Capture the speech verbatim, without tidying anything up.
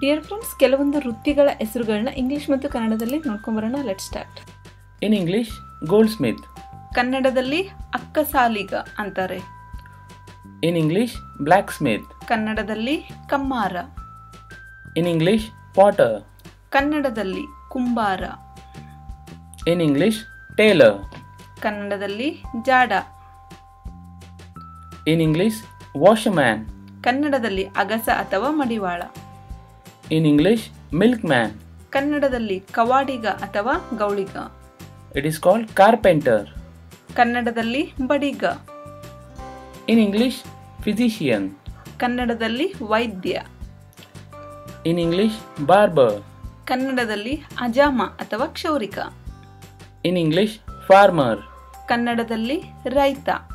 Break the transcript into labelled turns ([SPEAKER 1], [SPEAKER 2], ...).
[SPEAKER 1] Dear friends, ಕೆಲವೊಂದು ವೃತ್ತಿಗಳ ಹೆಸರುಗಳನ್ನ English ಮತ್ತು ಕನ್ನಡದಲ್ಲಿ ನೋಡ್ಕೊಂಡು ಬರೋಣ. Let start.
[SPEAKER 2] In English goldsmith,
[SPEAKER 1] ಕನ್ನಡದಲ್ಲಿ ಅಕ್ಕಸಾಲಿಗ ಅಂತಾರೆ.
[SPEAKER 2] ಇನ್ ಇಂಗ್ಲಿಷ್ ಬ್ಲ್ಯಾಕ್ ಸ್ಮಿತ್,
[SPEAKER 1] ಕನ್ನಡದಲ್ಲಿ ಕಮ್ಮಾರ.
[SPEAKER 2] ಇನ್ ಇಂಗ್ಲಿಷ್ ಪಾಟರ್,
[SPEAKER 1] ಕನ್ನಡದಲ್ಲಿ ಕುಂಬಾರ.
[SPEAKER 2] ಇನ್ ಇಂಗ್ಲಿಷ್ ಟೇಲರ್,
[SPEAKER 1] ಕನ್ನಡದಲ್ಲಿ ಜಾಡ.
[SPEAKER 2] ಇನ್ ಇಂಗ್ಲಿಷ್ ವಾಷರ್ಮ್ಯಾನ್,
[SPEAKER 1] ಕನ್ನಡದಲ್ಲಿ ಅಗಸ ಅಥವಾ ಮಡಿವಾಳ.
[SPEAKER 2] ಇನ್ ಇಂಗ್ಲಿಷ್ ಮಿಲ್ಕ್ ಮ್ಯಾನ್,
[SPEAKER 1] ಕನ್ನಡದಲ್ಲಿ ಕವಾಡಿಗ ಅಥವಾ ಗೌಳಿಗ.
[SPEAKER 2] It is called carpenter.
[SPEAKER 1] ಕನ್ನಡದಲ್ಲಿ ಬಡಿಗ.
[SPEAKER 2] ಇನ್ ಇಂಗ್ಲಿಷ್ ಫಿಸಿಷಿಯನ್,
[SPEAKER 1] ಕನ್ನಡದಲ್ಲಿ ವೈದ್ಯ.
[SPEAKER 2] ಇನ್ ಇಂಗ್ಲಿಷ್ ಬಾರ್ಬರ್,
[SPEAKER 1] ಕನ್ನಡದಲ್ಲಿ ಅಜಾಮ ಅಥವಾ ಕ್ಷೌರಿಕ.
[SPEAKER 2] ಇನ್ ಇಂಗ್ಲಿಷ್ ಫಾರ್ಮರ್,
[SPEAKER 1] ಕನ್ನಡದಲ್ಲಿ ರೈತ.